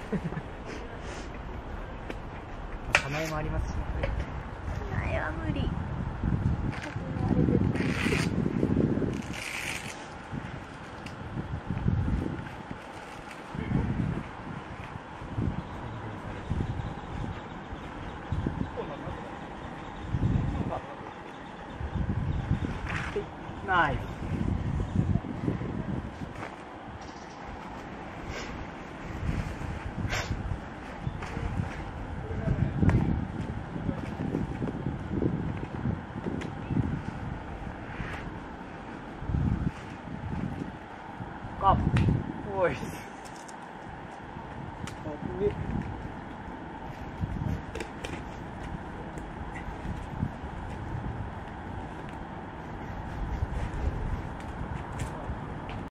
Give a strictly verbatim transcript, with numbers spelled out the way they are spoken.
叶えもありますし、 叶えは無理。 ナイス。カップボイス。